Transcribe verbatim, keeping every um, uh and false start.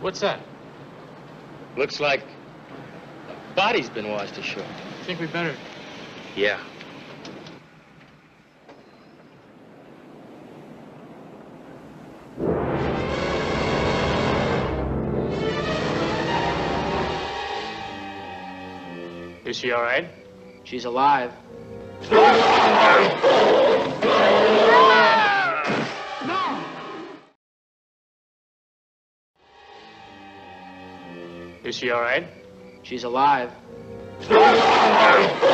What's that? Looks like a body's been washed ashore. I think we better. Yeah. Is she all right? She's alive. Is she all right? She's alive.